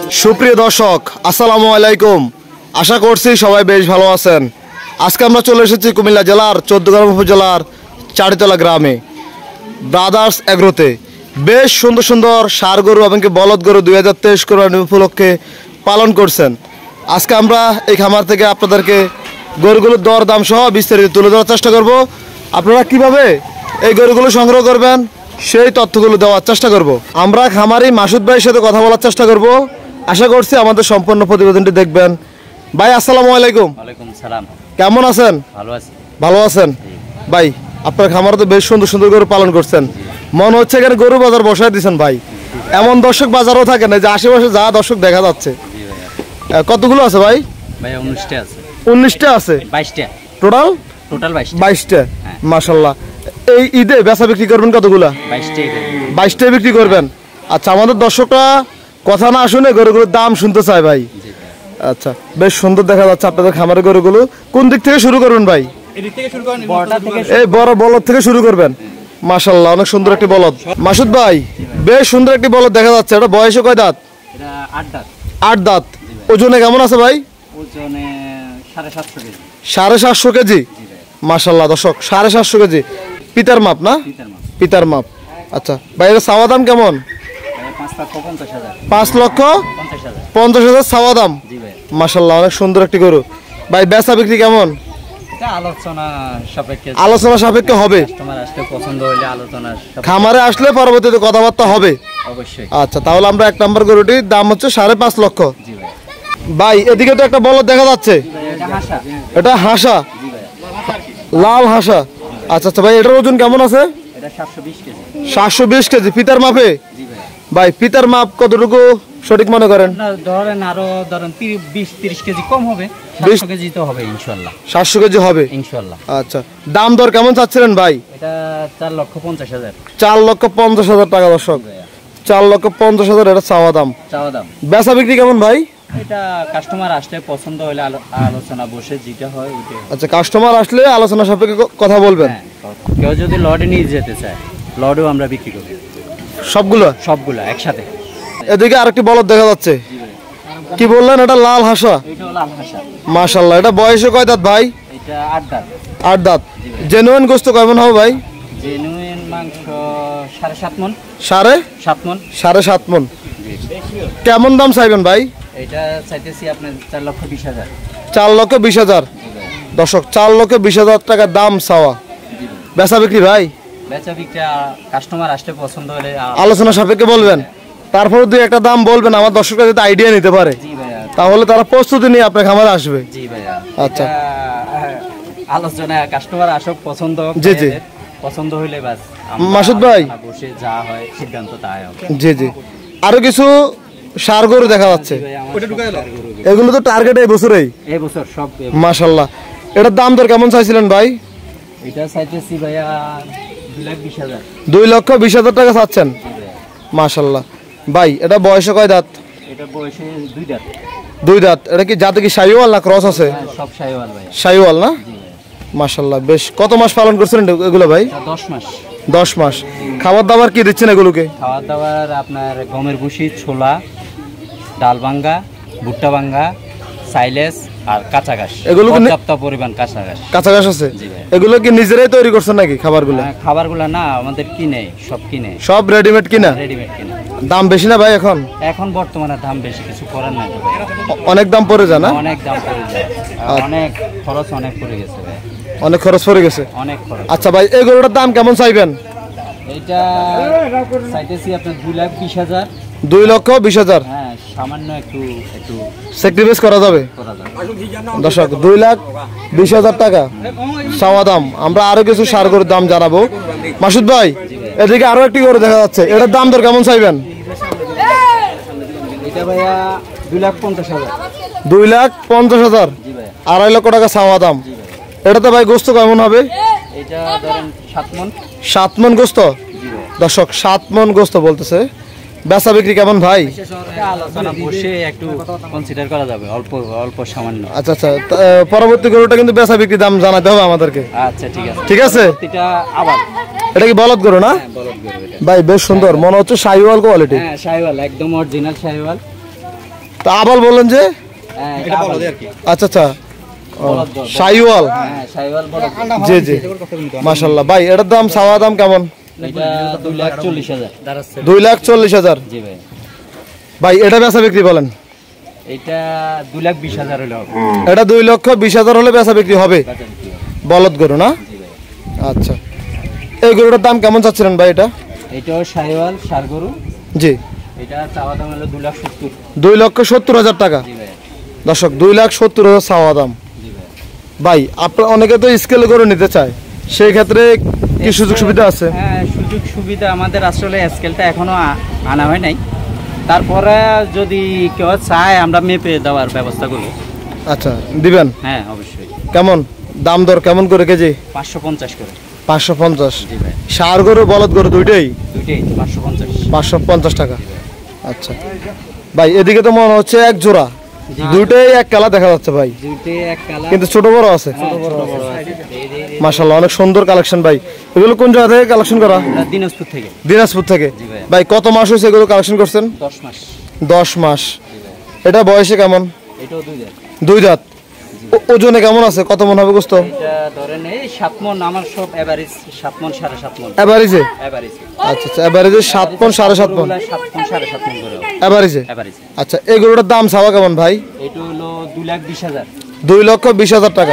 সুপ্রিয় দর্শক আসসালামু আলাইকুম। আশা করছি সবাই বেশ ভালো আছেন। আজকে আমরা চলে এসেছি কুমিল্লা জেলার চৌদ্দগ্রাম উপজেলার চারিতলা গ্রামে ব্রাদার্স এগ্রোতে। বেশ সুন্দর সুন্দর ষাঁড় গরু এবং বলদ গরু 2023 কোরবানি উপলক্ষে পালন করছেন। আজকে আমরা এই খামার থেকে আপনাদেরকে গরুগুলোর দর দাম সহ বিস্তারিত তুলে ধরার চেষ্টা করব। আপনারা কিভাবে এই গরুগুলো সংগ্রহ করবেন সেই তথ্যগুলো দেওয়ার চেষ্টা করব। আমরা খামারি মাসুদ ভাইয়ের সাথে কথা বলার চেষ্টা করব। আশা করছি আমাদের সম্পূর্ণ প্রতিবেদনটি দেখবেন। ভাই আসসালামু আলাইকুম। ওয়ালাইকুম সালাম। কেমন আছেন? ভালো আছি। ভালো আছেন ভাই? আপনার খামারে তো বেশ সুন্দর সুন্দর গরু পালন করছেন, মনে হচ্ছে এখানে গরু বাজার বসায় দিয়েছেন ভাই। এমন দর্শক বাজারও থাকে না যে আশেপাশে যা দর্শক দেখা যাচ্ছে। কতগুলো আছে ভাই? ভাই 19টা আছে। 19টা আছে? 22টা টোটাল 22টা। মাশাআল্লাহ। এই ঈদে বেচা বিক্রি করবেন কতগুলা? 22টা বিক্রি করবেন। আচ্ছা, আমাদের দর্শকরা কথা না শুনে গরুগুলোর দাম শুনতে চায় ভাই। আচ্ছা, বেশ সুন্দর দেখা যাচ্ছে আপনাদের খামারের গরুগুলো। কোন দিক থেকে শুরু করবেন ভাই? এই বড় বলদ থেকে শুরু করবেন। মাশাআল্লাহ, অনেক সুন্দর একটি বলদ। মাসুদ ভাই, বেশ সুন্দর একটি বলদ দেখা যাচ্ছে। এটা বয়সে কয় দাঁত? এটা 8 দাঁত। 8 দাঁত। ওজনে কেমন আছে ভাই? ওজনে 750 কেজি। 750 কেজি। মাশাআল্লাহ দর্শক, 750 কেজি। পিতার মাপ না? পিতার মাপ। আচ্ছা ভাই, এর চাওয়া দাম কেমন? 5,50,000 চাওয়া দাম। মাশাআল্লাহ, অনেক সুন্দর একটি গরু। ভাই বেচা বিক্রি কেমন? আলোচনা সাপেক্ষে হবে। খামারে আসলে পরবর্তীতে কথাবার্তা হবে অবশ্যই। আচ্ছা, তাহলে আমরা 1 নম্বর গরুটির দাম হচ্ছে 5.5 লক্ষ। ভাই এদিকে তো একটা বলদ দেখা যাচ্ছে। এটা হাসা, লাল হাসা। আচ্ছা আচ্ছা ভাই, এটার ওজন কেমন আছে? 720 কেজি। পিতার মাপে? ভাই পিতার মাপ কতটুকু সঠিক মনে করেন? ধরেন আরো 20-30 কেজি কম হবে। 700 কেজি তো হবে ইনশাআল্লাহ। 700 কেজি হবে ইনশাআল্লাহ। আচ্ছা, দাম দর কেমন চাচ্ছিলেন ভাই? এটা 4,50,000। 4,50,000 টাকা দর্শক। 4,50,000 এটা চাওয়া দাম। বেচা বিক্রি কেমন ভাই? এটা কাস্টমার আসলে পছন্দ হলে আলোচনা বসে যেটা হয় ওইটাই। আচ্ছা, কাস্টমার আসলে আলোচনা সাপেক্ষে কথা বলবেন। কেউ যদি লটে নিয়ে যেতে চায় লটেও আমরা বিক্রি করি। সবগুলো একসাথে। এদিকে আরেকটি বলদ দেখা যাচ্ছে। কি বললেন? এটা লাল হাসা। এটাও লাল হাসা। মাশাআল্লাহ। এটা বয়সে কয় দাঁত ভাই? এটা 8 দাঁত। 8 দাঁত। জেনুইন গোশত কেমন হবে ভাই? জেনুইন মাংস 7.5 মণ। 7.5 মণ। 7.5 মণ। কেমন দাম চাইবেন ভাই? এটা চাইতেছি আপনার 4,20,000। 4,20,000 দর্শক। 4,20,000 টাকা দাম চাওয়া। বেচা বিক্রি ভাই? বেচা বিক্রি কাস্টমার আসলে পছন্দ হলে আলোচনা সাপেক্ষে বলবেন। তারপরে দুই একটা দাম বলবেন, আমার দর্শকরা যাতে আইডিয়া নিতে পারে। তাহলে তারা প্রস্তুতি নিয়ে আপনার খামারে আসবে। জি ভাইয়া। আচ্ছা, আলোচনা কাস্টমার আসক পছন্দ। জি জি। পছন্দ হইলে বাস মাসুদ ভাই বসে যা হয় সিদ্ধান্ত তাই হবে। জি জি। আরো কিছু ষাঁড় গরু দেখা যাচ্ছে। এগুলো তো টার্গেট এই বছর সব। মাশাআল্লাহ। এটার দাম দর কেমন চাইছিলেন ভাই? এটা চাইতেছি ভাইয়া 2,20,000। 2,20,000 টাকা চাচ্ছেন। মাশাআল্লাহ। ভাই এটা বয়সে কয় দাঁত? এটা বয়সে 2 দাঁত। 2 দাঁত। এটা কি জাতে কি শাইওয়াল না ক্রস আছে? সব শাইওয়াল ভাই। শাইওয়াল না? মাশাআল্লাহ। বেশ, কত মাস পালন করছেন এগুলো ভাই? 10 মাস। 10 মাস। খাবার দাবার কি দিচ্ছেন এগুলোকে? খাবার দাবার আপনার গমের ভুসি, ছোলা, ডাল ভাঙ্গা, ভুট্টা ভাঙ্গা, সাইলেস আর কাঁচা ঘাস। এগুলো পর্যাপ্ত পরিমাণ কাঁচা ঘাস আছে। এগুলো কি নিজেরাই তৈরি করছেন নাকি খাবারগুলো? খাবারগুলো না, আমাদের কিনে, সব রেডিমেড কিনা? দাম বেশি না ভাই এখন? এখন বর্তমানে দাম বেশি, কিছু করার নাই। অনেক দাম পড়ে যায় না? অনেক দাম পড়ে যায়। অনেক খরচ পড়ে গেছে ভাই। অনেক খরচ পড়ে গেছে। অনেক খরচ। আচ্ছা ভাই, এই গরুটার দাম কেমন চাইবেন? এটা চাইতেছি আপনার 2,20,000। 2,20,000। হ্যাঁ, সামান্য একটু স্যাক্রিফাইস করা যাবে দর্শক। 2,20,000 টাকা চাওয়া দাম। আমরা আরো কিছু ষাঁড় গরুর দাম জানাবো। মাসুদ ভাই, এদিকে আরো একটি গরু দেখা যাচ্ছে। এটার দাম দর কেমন চাইবেন? এটা ভাইয়া 2,50,000। 2,50,000। 2.5 লক্ষ টাকা চাওয়া দাম। এটাতে ভাই গোস্ত কেমন হবে? এটা ধরেন 7 মণ। 7 মণ গোস্ত দর্শক। 7 মণ গোস্ত বলতেছে। বেচা বিক্রি কেমন ভাই? আলোচনা বসে একটু কনসিডার করা যাবে, অল্প সামান্য। আচ্ছা আচ্ছা, পরবর্তী গরুটা কিন্তু বেচা বিক্রি দাম জানাতে হবে আমাদেরকে। আচ্ছা ঠিক আছে। ঠিক আছে। এটা কি বলদ গরু না? ভাই বেশ সুন্দর, মনে হচ্ছে শাহিওয়াল কোয়ালিটি। হ্যাঁ শাহিওয়াল, একদম অরিজিনাল শাহিওয়াল। তা আবাল বললেন যে? হ্যাঁ এটা বলদ আর কি। আচ্ছা আচ্ছা, বলদ গরু। শাহিওয়াল। হ্যাঁ শাহিওয়াল বলদ। জি জি, মাশাআল্লাহ ভাই। এটার দাম চাওয়া দাম কেমন? এটা 2,40,000। 2,40,000। জি ভাই। ভাই এটা বেচা বিক্রি বলেন? এটা 2,20,000 হলো হবে। এটা 2,20,000 হলে বেচা বিক্রি হবে। বাজার কি হবে? বলদ গরু না? জি ভাই। আচ্ছা, এই গরুটার দাম কেমন চাচ্ছিলেন ভাই এটা? এটাও শাহিওয়াল ষাঁড় গরু। জি, এটা চাওয়া দাম হলো 2,70,000। 2,70,000 টাকা। জি ভাই। দর্শক 2,70,000 চাওয়া দাম। জি ভাই। ভাই আপনার অনেকে তো স্কেল করে নিতে চায়, সেই ক্ষেত্রে কি সুযোগ সুবিধা আছে? হ্যাঁ সুযোগ সুবিধা আমাদের আসলে স্কেলটা এখনো আনা হয় নাই, তারপরে যদি কেউ চায় আমরা মেপে দেওয়ার ব্যবস্থা করব। আচ্ছা দিবেন? হ্যাঁ অবশ্যই। কেমন দাম দর কেমন করে কেজি? 550 করে। 550। জি ভাই। ষাঁড় গরু বলদ গরু দুইটাই দুইটাই 550। 550 টাকা। আচ্ছা ভাই, এদিকে তো মনে হচ্ছে এক জোড়া, দুইটাই এক কালা দেখা যাচ্ছে ভাই, দুইটাই এক কালার। কিন্তু ছোট বড় আছে। ছোট বড় আছে। মাশাআল্লাহ, অনেক সুন্দর কালেকশন ভাই। এগুলো কোন জায়গা থেকে কালেকশন করা? দিনাজপুর থেকে। দিনাজপুর থেকে। জি ভাই। ভাই কত মাস হয়েছে এগুলো কালেকশন করছেন? 10 মাস। 10 মাস। জি ভাই। এটা বয়সে কেমন? এটাও 2 দাঁত। 2 দাঁত। ওজনে কেমন আছে, কত মন হবে গোস্ত? এটা ধরেন এই 7 মণ, আমার সব এভারেজ 7 মণ 7.5 মণ। এভারেজে? এভারেজ। আচ্ছা আচ্ছা, এভারেজে 7 মন 7.5 মন। 7 মণ 7.5 মণ করে। এভারেজে? এভারেজ। আচ্ছা, এই গরুটার দাম চাওয়া কেমন ভাই? এটা হলো 2,20,000। 2,20,000 টাকা।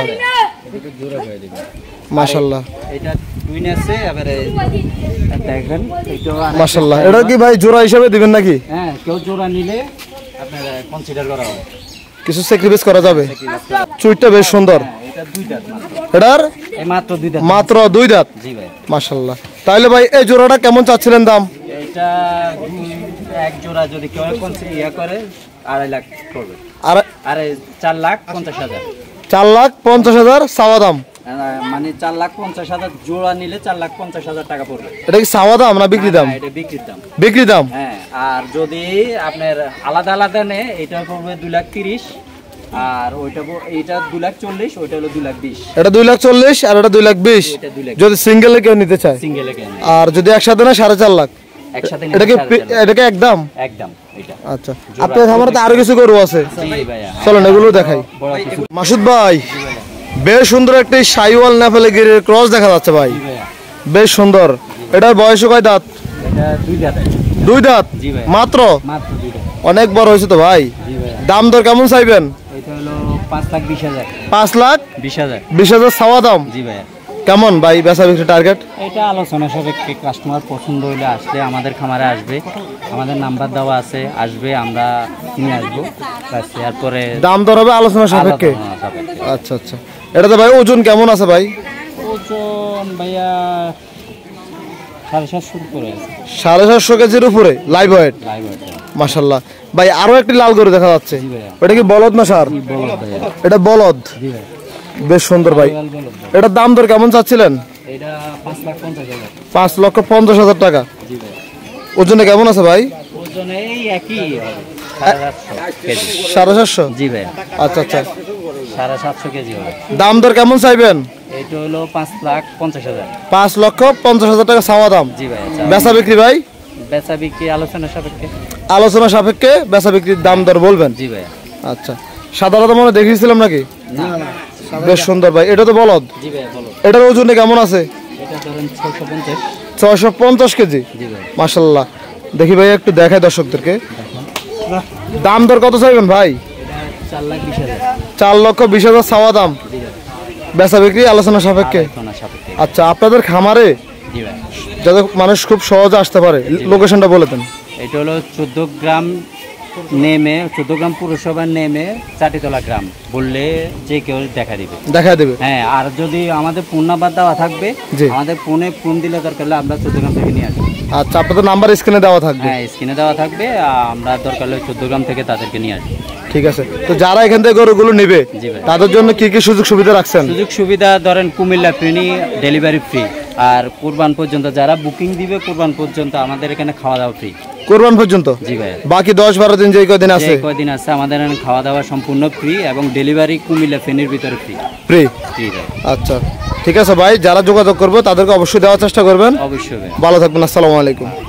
মাশাআল্লাহ এটা টুইন আছে, এবারে দেখেন এটা মাশাআল্লাহ। এটা কি ভাই জোড়া হিসেবে দিবেন নাকি? হ্যাঁ, কেউ জোড়া নিলে আপনার কনসিডার করা হবে। কিছু স্যাক্রিফাইস করা যাবে। চুইটটা বেশ সুন্দর। এটা 2 দাঁত মাত্র। এটার এই মাত্র 2 দাঁত। মাত্র 2 দাঁত। জি ভাই। মাশাআল্লাহ। তাহলে ভাই এই জোড়াটা কেমন চাচ্ছিলেন দাম? এটা এক জোড়া যদি কেউ কনসিডার করে 2.5 লাখ পড়বে। আর আরে 4,50,000। 4,50,000 চাওয়া দাম? মানে 4,50,000 জোড়া নিলে 4,50,000 টাকা পড়বে। এটা কি চাওয়া দাম না বিক্রি দাম? এটা বিক্রির দাম। বিক্রি দাম। হ্যাঁ, আর যদি আপনার আলাদা আলাদা নেয় এটা পড়বে 2,30,000, আর ওইটা এইটা 2,40,000, ওইটা হলো 2,20,000। এটা 2,40,000 আর এটা 2,20,000 এটা 2,20,000 যদি সিঙ্গেলে কেউ নিতে চায়। সিঙ্গেলে কেন? আর যদি একসাথে না 4.5 লাখ। একসাথে নিলে এটাকে 4,500,000 এটাকে একদম? একদম এটা। আচ্ছা, আপনার খামারে তো আরো কিছু গরু আছে, জি ভাইয়া। চলেন এগুলো দেখাই। বড় কিছু। মাসুদ ভাই, বেশ সুন্দর একটি শাহিওয়াল নেপালি গিরের ক্রস দেখা যাচ্ছে ভাই, জি ভাইয়া। বেশ সুন্দর। এটার বয়স কয় দাঁত? এটা 2 দাঁত। 2 দাঁত জি ভাই। মাত্র? মাত্র 2 দাঁত। অনেক বড় হয়েছে তো ভাই। জি ভাইয়া। দাম দর কেমন চাইবেন? এটা হলো 5,20,000। 5,20,000 20,000। চাওয়া দাম। জি ভাইয়া। কেমন ভাই বেচা বিক্রি টার্গেট? এটা আলোচনা সাপেক্ষে, কাস্টমার পছন্দ হইলে আসলে আমাদের খামারে আসবে, আমাদের নাম্বার দেওয়া আছে, আসবে, আমরা কিনে আসবো, তারপরে দাম দর হবে আলোচনা সাপেক্ষে। আচ্ছা আচ্ছা, এটাতে ভাই ওজন কেমন আছে ভাই? ওজন ভাইয়া 750 করে আছে। 750 কেজির উপরে লাইভ ওয়েট। Live weight. মাশাআল্লাহ। ভাই আরো একটি লাল গরু দেখা যাচ্ছে, জি ভাইয়া। ওটা কি বলদ না ষাঁড়? বলদ ভাইয়া। এটা বলদ। জি ভাই। বেশ সুন্দর ভাই। বলদ ভাইয়া। এটার দাম দর কেমন চাচ্ছিলেন? এটা 5,50,000। 5,50,000 টাকা। জি ভাই। ওজনে কেমন আছে ভাই? ওজন এই একই হবে, 750 কেজি। 750? জি ভাইয়া। আচ্ছা আচ্ছা, 750 কেজি হবে। দাম দর কেমন চাইবেন? এটা হলো 5,50,000। 5,50,000 টাকা চাওয়া দাম। জি ভাই। বেচা বিক্রি ভাই? বেচা বিক্রি আলোচনা সাপেক্ষে। আলোচনা সাপেক্ষে বেচা বিক্রির দাম দর বলবেন? জি ভাইয়া। আচ্ছা, সাধারণত মনে দেখিয়েছিলাম নাকি? না। বেশ সুন্দর ভাই। এটা তো বলদ। জি ভাইয়া বলো। এটার ওজনে কেমন আছে? এটা ধরেন 650। 650 কেজি। জি ভাই। মাশাআল্লাহ। দেখি ভাই একটু দেখাই দর্শকদেরকে। দাম দর কত চাইবেন ভাই? এটা 4,20,000। 4,20,000 চাওয়া দাম। জি ভাই। বেচা বিক্রি আলোচনা সাপেক্ষে। আলোচনা সাপেক্ষে। আচ্ছা, আপনাদের খামারে জি ভাই। যাতে মানুষ খুব সহজে আসতে পারে লোকেশনটা বলে দেন। এটা হলো 14 গ্রাম নেমে, 14 গ্রাম পুরসভা নেমে চাটিতলা গ্রাম বললে যে কেউ দেখা দিবে। দেখা দেবে? হ্যাঁ, আর যদি আমাদের ফোন নাম্বার দেওয়া থাকবে, জি। আমাদের ফোনে ফোন দিলে দরকার হলে আমরা 14 গ্রাম থেকে নিয়ে আসবো। আচ্ছা, আপনাদের নাম্বার স্ক্রিনে দেওয়া থাকবে? হ্যাঁ, স্ক্রিনে দেওয়া থাকবে, আমরা দরকার হলে 14 গ্রাম থেকে তাদেরকে নিয়ে আসবো। ঠিক আছে। তো যারা এখান থেকে গরুগুলো নেবে জি ভাই। তাদের জন্য কি কি সুযোগ সুবিধা রাখছেন? সুযোগ সুবিধা ধরেন কুমিল্লা ফ্রি, ডেলিভারি ফ্রি, আর কুরবান পর্যন্ত যারা বুকিং দিবে কুরবান পর্যন্ত আমাদের এখানে খাওয়া দাওয়া ফ্রি। কোরবান পর্যন্ত? জি ভাই। বাকি 10-12 দিন যে কয়দিন আছে? যে কয়দিন আছে আমাদের এখানে খাওয়া দাওয়া সম্পূর্ণ ফ্রি, এবং ডেলিভারি কুমিল্লা ফেনীর ভিতরে ফ্রি। ফ্রি? ফ্রি ভাই। আচ্ছা ঠিক আছে ভাই, যারা যোগাযোগ করবে তাদেরকে অবশ্যই দেওয়ার চেষ্টা করবেন। অবশ্যই ভাই। ভালো থাকবেন, আসসালামু আলাইকুম।